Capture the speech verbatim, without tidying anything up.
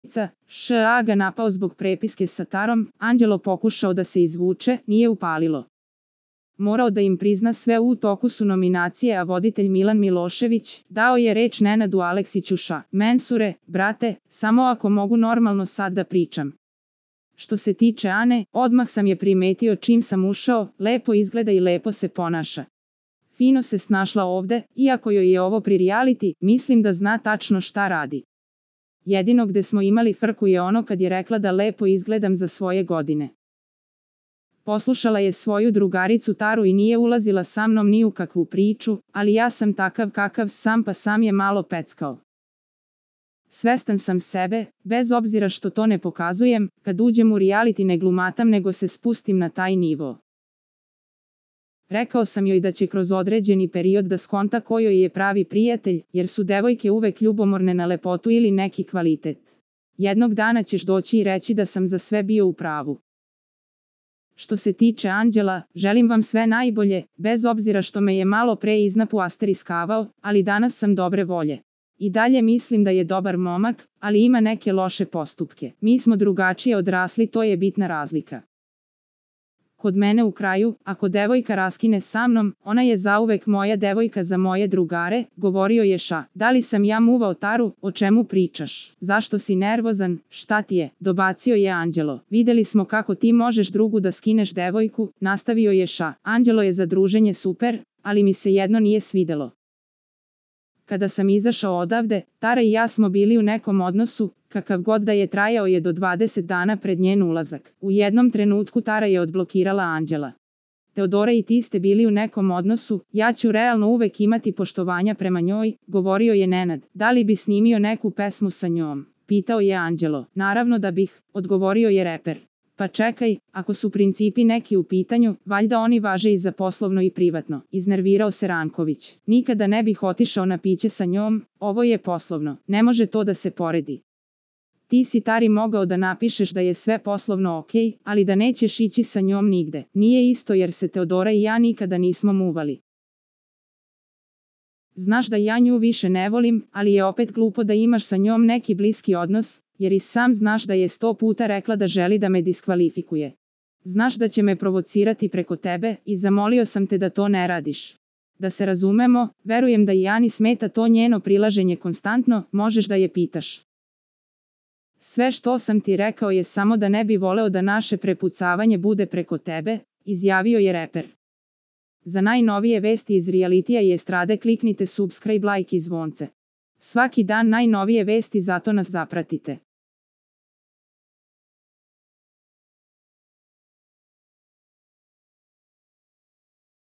Š.A. ga napao zbog prepiske sa Tarom, Anđelo pokušao da se izvuče, nije upalilo. Morao da im prizna sve u toku su nominacije, a voditelj Milan Milošević dao je reč Nenadu Aleksiću ša. Mensure, brate, samo ako mogu normalno sad da pričam. Što se tiče Ane, odmah sam je primetio čim sam ušao, lepo izgleda i lepo se ponaša. Fino se snašla ovde, iako joj je ovo pri reality, mislim da zna tačno šta radi. Jedino gde smo imali frku je ono kad je rekla da lepo izgledam za svoje godine. Poslušala je svoju drugaricu Taru i nije ulazila sa mnom ni u kakvu priču, ali ja sam takav kakav sam pa sam je malo peckao. Svestan sam sebe, bez obzira što to ne pokazujem, kad uđem u reality ne glumatam nego se spustim na taj nivo. Rekao sam joj da će kroz određeni period da skonta ko joj je pravi prijatelj, jer su devojke uvek ljubomorne na lepotu ili neki kvalitet. Jednog dana ćeš doći i reći da sam za sve bio u pravu. Što se tiče Anđela, želim vam sve najbolje, bez obzira što me je malo pre iznapu asteriskavao, ali danas sam dobre volje. I dalje mislim da je dobar momak, ali ima neke loše postupke. Mi smo drugačije odrasli, to je bitna razlika. Kod mene u kraju, ako devojka raskine sa mnom, ona je zauvek moja devojka za moje drugare, govorio je ša. Da li sam ja muvao Taru, o čemu pričaš? Zašto si nervozan, šta ti je? Dobacio je Anđelo. Videli smo kako ti možeš drugu da skineš devojku, nastavio je ša. Anđelo je za druženje super, ali mi se jedno nije svidelo. Kada sam izašao odavde, Tara i ja smo bili u nekom odnosu, kakav god da je trajao je do dvadeset dana pred njen ulazak. U jednom trenutku Tara je odblokirala Anđela. Teodora i ti ste bili u nekom odnosu, ja ću realno uvek imati poštovanja prema njoj, govorio je Nenad. Da li bi snimio neku pesmu sa njom? Pitao je Anđelo. Naravno da bih, odgovorio je reper. Pa čekaj, ako su principi neki u pitanju, valjda oni važe i za poslovno i privatno, iznervirao se Ranković. Nikada ne bih otišao na piće sa njom, ovo je poslovno, ne može to da se poredi. Ti si Tari mogao da napišeš da je sve poslovno ok, ali da nećeš ići sa njom nigde. Nije isto jer se Teodora i ja nikada nismo muvali. Znaš da ja nju više ne volim, ali je opet glupo da imaš sa njom neki bliski odnos, jer i sam znaš da je sto puta rekla da želi da me diskvalifikuje. Znaš da će me provocirati preko tebe i zamolio sam te da to ne radiš. Da se razumemo, verujem da i Ani smeta to njeno prilaženje konstantno, možeš da je pitaš. Sve što sam ti rekao je samo da ne bi voleo da naše prepucavanje bude preko tebe, izjavio je reper. Za najnovije vesti iz realitija i estrade kliknite subscribe, like i zvonce. Svaki dan najnovije vesti, zato nas zapratite.